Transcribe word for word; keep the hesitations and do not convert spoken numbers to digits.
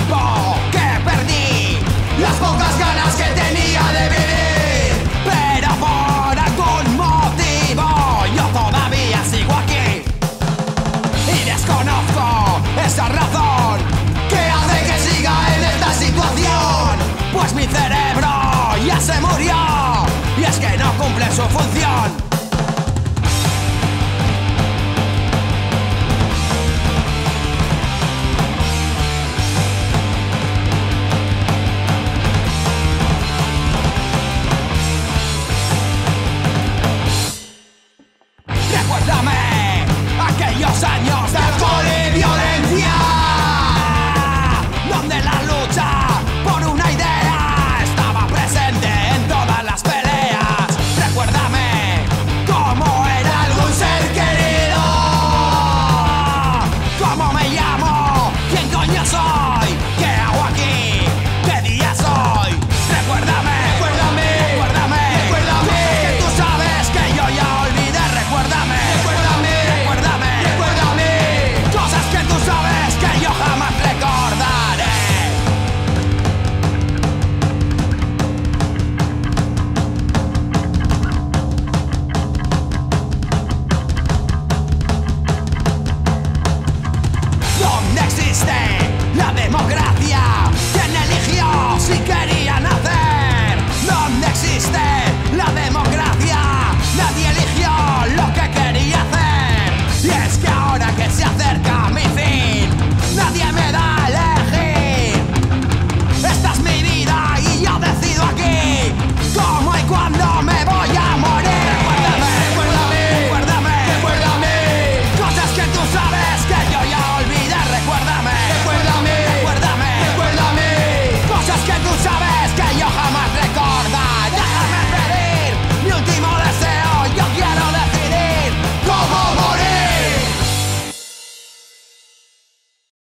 tiempo que perdí, las pocas ganas que tenía de vivir, pero por algún motivo yo todavía sigo aquí y desconozco esa razón que hace que siga en esta situación, pues mi cerebro ya se murió y es que no cumple su función.